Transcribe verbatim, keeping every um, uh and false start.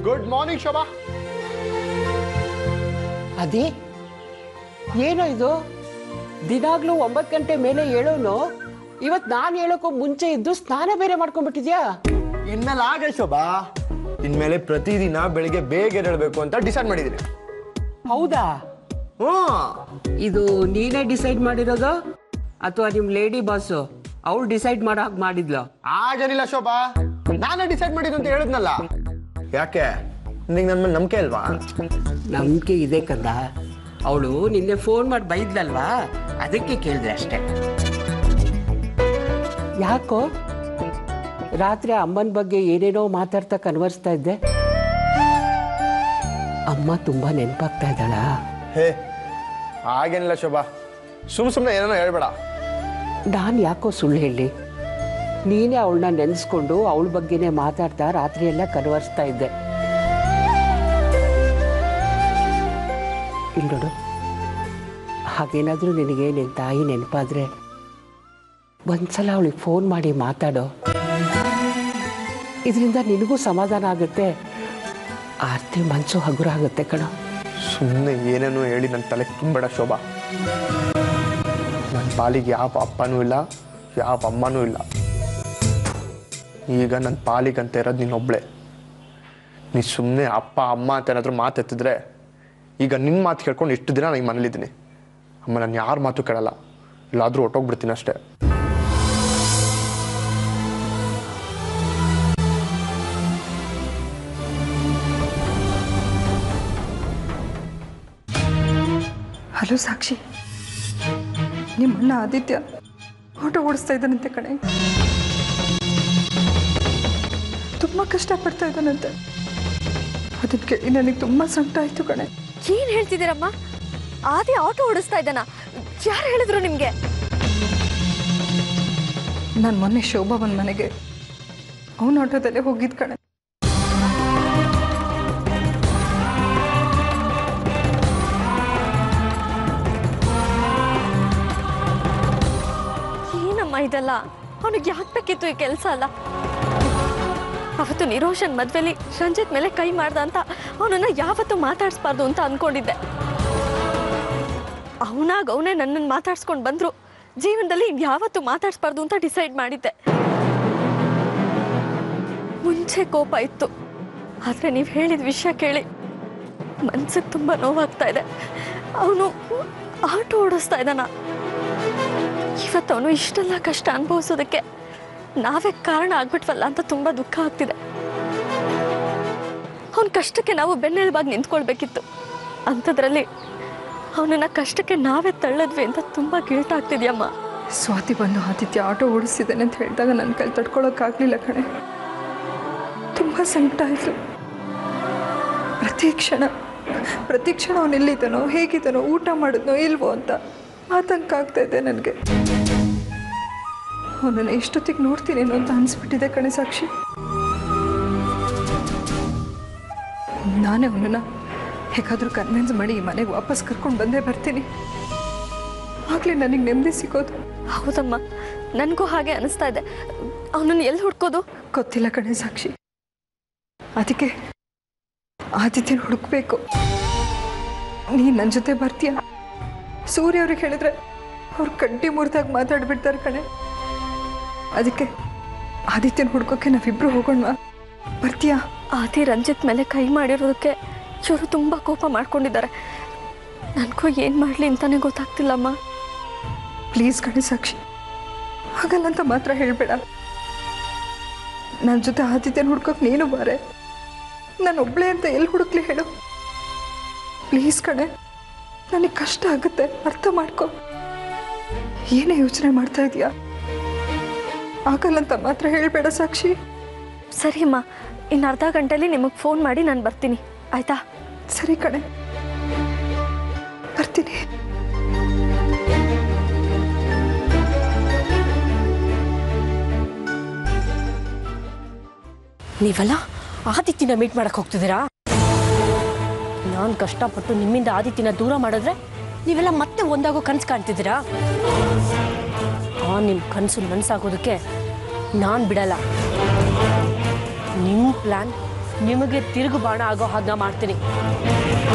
Good morning Shobha. ಅದೇ ಏನೋ ಇದು ದಿನಾಗ್ಲೂ ಒಂಬತ್ತು ಗಂಟೆ ಮೇಲೆ ಹೇಳೋನು ಇವತ್ ನಾನು ಹೇಳೋಕ್ಕೂ ಮುಂಚೆ ಇದ್ದು ಸ್ನಾನ ಬೇರೆ ಮಾಡ್ಕೊಂಡ್ಬಿಟ್ಟಿದ್ಯಾ? ಇನ್ಮೇಲೆ ಆಗಲ್ಲ ಶೋಭಾ, ಇನ್ಮೇಲೆ ಪ್ರತಿದಿನ ಬೆಳಿಗ್ಗೆ ಬೇಗ ಎದ್ದೇಳಬೇಕು ಅಂತ ಡಿಸೈಡ್ ಮಾಡಿದ್ದೀನಿ. ಹೌದಾ? ಹ್ಮ್. ಇದು ನೀನೇ ಡಿಸೈಡ್ ಮಾಡಿರೋದು ಅಥವಾ ನಿಮ್ ಲೇಡಿ ಬಾಸು ಅವ್ಳು ಡಿಸೈಡ್ ಮಾಡೋ ಹಾಗೆ ಮಾಡಿದ್ಲು? ಆಗೇನಿಲ್ಲ ಶೋಭಾ, ನಾನೇ ಡಿಸೈಡ್ ಮಾಡಿದ್ದು ಅಂತ ಹೇಳಿದ್ನಲ್ಲ. ಯಾಕೆ ನಿಂಗೆ ನನ್ನ ಮೇಲೆ ನಂಬಿಕೆ ಅಲ್ವಾ? ನಂಬಿಕೆ ಇದೆ ಕಂದ. ಅವಳು ನಿನ್ನೆ ಫೋನ್ ಮಾಡಿ ಬೈದ್ಲಲ್ವಾ, ಅದಕ್ಕೆ ಕೇಳಿದೆ ಅಷ್ಟೆ. ಯಾಕೋ ರಾತ್ರಿ ಅಮ್ಮನ ಬಗ್ಗೆ ಏನೇನೋ ಮಾತಾಡ್ತಾ ಕನ್ವರ್ಸ್ತಾ ಇದ್ದೆ? ಅಮ್ಮ ತುಂಬಾ ನೆನಪಾಗ್ತಾ ಇದ್ದಾಳ? ಹೇ ಆಗೇನಿಲ್ಲ ಶೋಭಾ, ಸುಮ್ ಸುಮ್ಮನೆ ಏನೇನೋ ಹೇಳ್ಬೇಡ. ನಾನು ಯಾಕೋ ಸುಳ್ಳು ಹೇಳಿ? ನೀನೇ ಅವಳನ್ನ ನೆನೆಸ್ಕೊಂಡು ಅವಳ ಬಗ್ಗೆನೇ ಮಾತಾಡ್ತಾ ರಾತ್ರಿ ಎಲ್ಲ ಕನ್ವರ್ಸ್ತಾ ಇದ್ದೆ. ಇಲ್ಲಿ ನೋಡು, ಹಾಗೇನಾದರೂ ನಿನಗೆ ನಿನ್ನ ತಾಯಿ ನೆನಪಾದ್ರೆ ಒಂದ್ಸಲ ಅವಳಿಗೆ ಫೋನ್ ಮಾಡಿ ಮಾತಾಡೋ. ಇದರಿಂದ ನಿನಗೂ ಸಮಾಧಾನ ಆಗುತ್ತೆ, ಆರ್ತಿ ಮನಸ್ಸು ಹಗುರ ಆಗುತ್ತೆ ಕಣ. ಸುಮ್ಮನೆ ಏನೇನೋ ಹೇಳಿ ನನ್ನ ತಲೆ ತುಂಬಬೇಡ ಶೋಭಾ. ನನ್ನ ಪಾಲಿಗೆ ಯಾವ ಅಪ್ಪನೂ ಇಲ್ಲ, ಯಾವ ಅಮ್ಮನೂ ಇಲ್ಲ. ಈಗ ನನ್ನ ಪಾಲಿಗಂತ ಇರೋದು ನೀನೊಬ್ಳೆ. ನೀ ಸುಮ್ಮನೆ ಅಪ್ಪ ಅಮ್ಮ ಅಂತ ಏನಾದರೂ ಮಾತೆತ್ತಿದ್ರೆ, ಈಗ ನಿನ್ನ ಮಾತು ಕೇಳ್ಕೊಂಡು ಇಷ್ಟು ದಿನ ನಾನು ಮನೇಲಿದ್ದೀನಿ. ಅಮ್ಮ ನಾನು ಯಾರ ಮಾತು ಕೇಳಲ್ಲ, ಇಲ್ಲಾದರೂ ಹೊಟ್ಟೋಗ್ಬಿಡ್ತೀನಿ ಅಷ್ಟೇ. ಹಲೋ ಸಾಕ್ಷಿ, ನಿಮ್ಮಣ್ಣ ಆದಿತ್ಯ ಆಟೋ ಓಡಿಸ್ತಾ ಇದ್ದಾನಂತೆ ಕಣೆ. ತುಂಬ ಕಷ್ಟಪಡ್ತಾ ಇದ್ದಾನಂತೆ. ಅದಕ್ಕೆ ಕೇಳಿ ನನಗೆ ತುಂಬ ಸಂಕಟ ಆಯಿತು ಕಣೆ. ಏನು ಹೇಳ್ತಿದ್ದೀರಮ್ಮ? ಆದಿ ಆಟೋ ಓಡಿಸ್ತಾ ಇದ್ದಾನ? ಯಾರು ಹೇಳಿದ್ರು ನಿಮಗೆ? ನಾನು ಮೊನ್ನೆ ಶೋಭಾ ಬಂದ ಮನೆಗೆ ಅವನ ಆಟೋದಲ್ಲೇ ಹೋಗಿದ್ ಕಣೆ. ಏನಮ್ಮ ಇದೆಲ್ಲ? ಅವನಿಗೆ ಯಾಕೆ ಬೇಕಿತ್ತು ಈ ಕೆಲಸ ಅಲ್ಲ? ಅವತ್ತು ನಿರೋಷನ್ ಮದ್ವೆಲಿ ರಂಜಿತ್ ಮೇಲೆ ಕೈ ಮಾಡ್ದ ಅಂತ ಅವನನ್ನ ಯಾವತ್ತೂ ಮಾತಾಡಿಸ್ಬಾರ್ದು ಅಂತ ಅನ್ಕೊಂಡಿದ್ದೆ. ಅವನಾಗ ಅವನೇ ನನ್ನನ್ನು ಮಾತಾಡ್ಸ್ಕೊಂಡು ಬಂದ್ರು, ಜೀವನದಲ್ಲಿ ಯಾವತ್ತೂ ಮಾತಾಡಿಸ್ಬಾರ್ದು ಅಂತ ಡಿಸೈಡ್ ಮಾಡಿದ್ದೆ. ಮುಂಚೆ ಕೋಪ ಇತ್ತು, ಆದರೆ ನೀವು ಹೇಳಿದ ವಿಷಯ ಕೇಳಿ ಮನ್ಸಿಗೆ ತುಂಬ ನೋವಾಗ್ತಾ ಇದೆ. ಅವನು ಆಟೋ ಓಡಿಸ್ತಾ ಇದ್ದಾನ. ಇವತ್ತು ಅವನು ಇಷ್ಟೆಲ್ಲ ಕಷ್ಟ ಅನುಭವಿಸೋದಕ್ಕೆ ನಾವೇ ಕಾರಣ ಆಗ್ಬಿಟ್ವಲ್ಲ ಅಂತ ತುಂಬ ದುಃಖ ಆಗ್ತಿದೆ. ಅವನ ಕಷ್ಟಕ್ಕೆ ನಾವು ಬೆನ್ನೆಲುಬಾಗಿ ನಿಂತ್ಕೊಳ್ಬೇಕಿತ್ತು. ಅಂಥದ್ರಲ್ಲಿ ಅವನನ್ನ ಕಷ್ಟಕ್ಕೆ ನಾವೇ ತಳ್ಳದ್ವಿ ಅಂತ ತುಂಬ ಗಿಲ್ಟ್ ಆಗ್ತಿದ್ಯಮ್ಮ. ಸ್ವಾತಿ ಬಂದು ಆದಿತ್ಯ ಆಟೋ ಓಡಿಸ್ತಿದ್ದಾನೆ ಅಂತ ಹೇಳಿದಾಗ ನನ್ನ ಕೈ ತಡ್ಕೊಳಕ್ಕಾಗಲಿಲ್ಲ ಕಣೆ. ತುಂಬ ಸಂಕಟ ಆಯಿತು. ಪ್ರತಿ ಕ್ಷಣ ಪ್ರತಿ ಕ್ಷಣ ಅವನು ಎಲ್ಲಿದ್ದಾನೋ, ಹೇಗಿದ್ದಾನೋ, ಊಟ ಮಾಡಿದ್ನೋ ಇಲ್ವೋ ಅಂತ ಆತಂಕ ಆಗ್ತಾ ಇದೆ ನನಗೆ. ಅವನನ್ನು ಎಷ್ಟೊತ್ತಿಗೆ ನೋಡ್ತೀನೇನೋ ಅಂತ ಅನಿಸ್ಬಿಟ್ಟಿದೆ ಕಣೆ ಸಾಕ್ಷಿ. ನಾನೇ ಅವನನ್ನು ಹೇಗಾದರೂ ಕನ್ವಿನ್ಸ್ ಮಾಡಿ ಈ ಮನೆಗೆ ವಾಪಸ್ ಕರ್ಕೊಂಡು ಬಂದೇ ಬರ್ತೀನಿ. ಆಗಲೇ ನನಗೆ ನೆಮ್ಮದಿ ಸಿಗೋದು. ಹೌದಮ್ಮ, ನನಗೂ ಹಾಗೆ ಅನಿಸ್ತಾ ಇದೆ. ಅವನನ್ನು ಎಲ್ಲಿ ಹುಡ್ಕೋದು ಗೊತ್ತಿಲ್ಲ ಕಣೆ ಸಾಕ್ಷಿ. ಅದಕ್ಕೆ ಆದಿತ್ಯನ ಹುಡುಕ್ಬೇಕು. ನೀನು ನನ್ನ ಜೊತೆ ಬರ್ತೀಯ? ಸೂರ್ಯ ಅವ್ರಿಗೆ ಹೇಳಿದ್ರೆ ಅವ್ರು ಕಡ್ಡಿ ಮುರಿದಾಗ ಮಾತಾಡ್ಬಿಡ್ತಾರೆ ಕಣೆ. ಅದಕ್ಕೆ ಆದಿತ್ಯನ ಹುಡ್ಕೋಕೆ ನಾವಿಬ್ರು ಹೋಗೋಣ, ಬರ್ತೀಯಾ? ಆದಿ ರಂಜಿತ್ ಮೇಲೆ ಕೈ ಮಾಡಿರೋದಕ್ಕೆ ಇವರು ತುಂಬ ಕೋಪ ಮಾಡ್ಕೊಂಡಿದ್ದಾರೆ. ನನಗೂ ಏನು ಮಾಡಲಿ ಅಂತಾನೆ ಗೊತ್ತಾಗ್ತಿಲ್ಲಮ್ಮ. ಪ್ಲೀಸ್ ಕಣೆ ಸಾಕ್ಷಿ, ಹಾಗಲ್ಲ ಅಂತ ಮಾತ್ರ ಹೇಳಬೇಡ. ನನ್ನ ಜೊತೆ ಆದಿತ್ಯನ ಹುಡ್ಕೋಕೆ ನೀನು ಬಾರೆ. ನಾನು ಒಬ್ಳೆ ಅಂತ ಎಲ್ಲಿ ಹುಡುಕ್ಲಿ ಹೇಳು? ಪ್ಲೀಸ್ ಕಣೆ, ನನಗೆ ಕಷ್ಟ ಆಗುತ್ತೆ, ಅರ್ಥ ಮಾಡ್ಕೊ. ಏನೇ ಯೋಚನೆ ಮಾಡ್ತಾ ಇದೀಯಾ? ಆಗಲ್ಲಂತ ಮಾತ್ರ ಹೇಳಬೇಡ ಸಾಕ್ಷಿ. ಸರಿ ಅಮ್ಮ, ಇನ್ನು ಅರ್ಧ ಗಂಟೆಲಿ ನಿಮಗೆ ಫೋನ್ ಮಾಡಿ ನಾನು ಬರ್ತೀನಿ, ಆಯ್ತಾ? ಸರಿ ಕಣೆ, ಬರ್ತೀನಿ. ನೀವಲ್ಲ ಆದಿತ್ಯನ ಮೀಟ್ ಮಾಡಕ್ಕೆ ಹೋಗ್ತಿದ್ದೀರಾ? ನಾನು ಕಷ್ಟಪಟ್ಟು ನಿಮ್ಮಿಂದ ಆದಿತ್ಯನ ದೂರ ಮಾಡಿದ್ರೆ ನೀವೆಲ್ಲ ಮತ್ತೆ ಒಂದಾಗೋ ಕನಸು ಕಾಣ್ತಿದ್ದೀರಾ? ಆ ನಿಮ್ಮ ಕನಸು ನನಸಾಗೋದಕ್ಕೆ ನಾನು ಬಿಡಲ್ಲ. ನಿಮ್ಮ ಪ್ಲ್ಯಾನ್ ನಿಮಗೆ ತಿರುಗು ಬಾಣ ಆಗೋ ಹಾಗೆ ಮಾಡ್ತೀನಿ